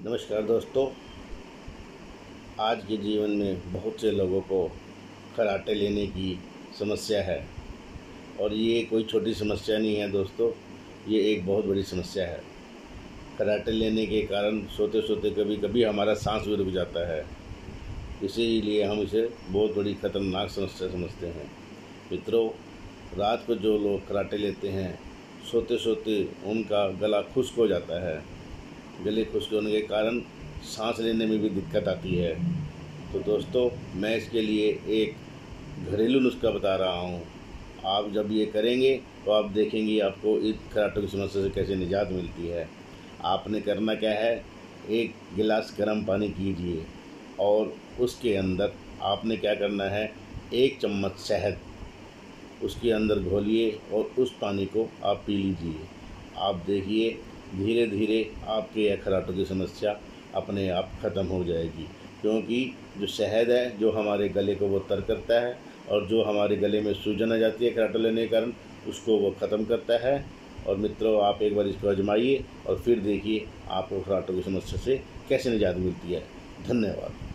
नमस्कार दोस्तों। आज के जीवन में बहुत से लोगों को खर्राटे लेने की समस्या है और ये कोई छोटी समस्या नहीं है दोस्तों, ये एक बहुत बड़ी समस्या है। खर्राटे लेने के कारण सोते सोते कभी कभी हमारा सांस भी रुक जाता है, इसीलिए हम इसे बहुत बड़ी खतरनाक समस्या समझते हैं। मित्रों, रात को जो लोग खर्राटे लेते हैं सोते सोते उनका गला खुश्क हो जाता है। गले खुश्क होने के कारण सांस लेने में भी दिक्कत आती है। तो दोस्तों, मैं इसके लिए एक घरेलू नुस्खा बता रहा हूँ। आप जब ये करेंगे तो आप देखेंगे आपको इस खर्राटों की समस्या से कैसे निजात मिलती है। आपने करना क्या है, एक गिलास गर्म पानी कीजिए और उसके अंदर आपने क्या करना है, 1 चम्मच शहद उसके अंदर घोलिए और उस पानी को आप पी लीजिए। आप देखिए धीरे धीरे आपके यह खर्राटों की समस्या अपने आप ख़त्म हो जाएगी, क्योंकि जो शहद है जो हमारे गले को वो तर करता है और जो हमारे गले में सूजन आ जाती है खर्राटा लेने के कारण उसको वो ख़त्म करता है। और मित्रों, आप एक बार इसको आजमाइए और फिर देखिए आपको खर्राटों की समस्या से कैसे निजात मिलती है। धन्यवाद।